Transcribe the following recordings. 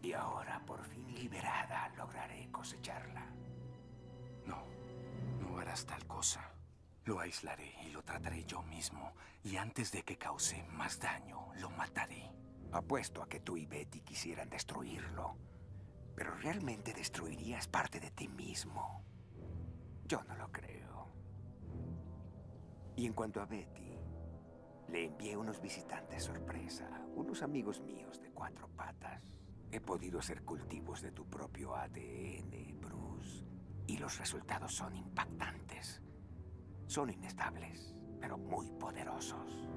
Y ahora, por fin liberada, lograré cosecharla. No, no harás tal cosa. Lo aislaré y lo trataré yo mismo. Y antes de que cause más daño, lo mataré. Apuesto a que tú y Betty quisieran destruirlo. Pero realmente destruirías parte de ti mismo. Yo no lo creo. Y en cuanto a Betty, le envié unos visitantes sorpresa, unos amigos míos de 4 patas. He podido hacer cultivos de tu propio ADN, Bruce, y los resultados son impactantes. Son inestables, pero muy poderosos.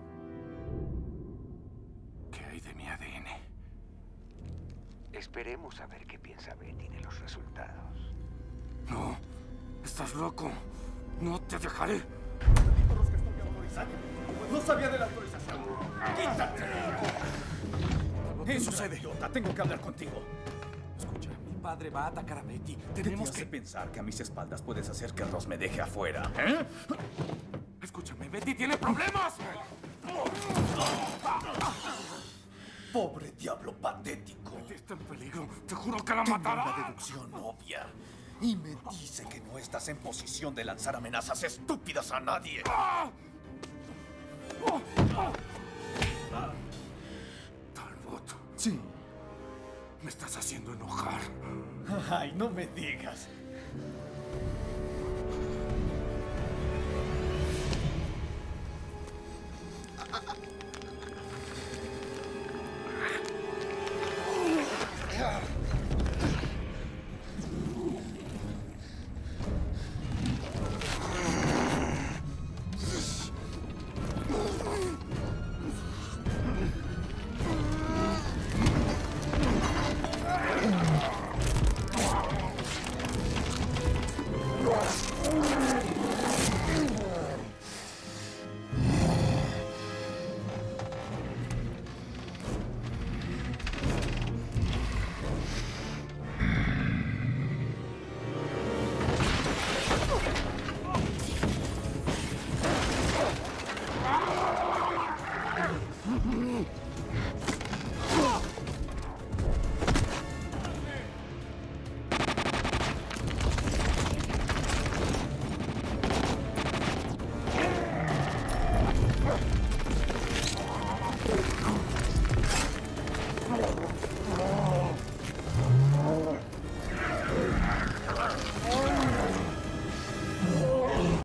¿Qué hay de mi ADN? Esperemos a ver qué piensa Betty de los resultados. No, estás loco. No te dejaré. No sabía de la autorización. ¡Quítate! ¿Qué sucede? Idiota, tengo que hablar contigo. Escucha, mi padre va a atacar a Betty. ¿Qué te hace pensar que a mis espaldas puedes hacer que Ross me deje afuera? ¿Eh? Escúchame, Betty tiene problemas. Pobre diablo patético. Betty está en peligro. Te juro que la Tengo matará. una deducción obvia. Y me dice que no estás en posición de lanzar amenazas estúpidas a nadie. Talbot. Sí. Me estás haciendo enojar. Ay, no me digas.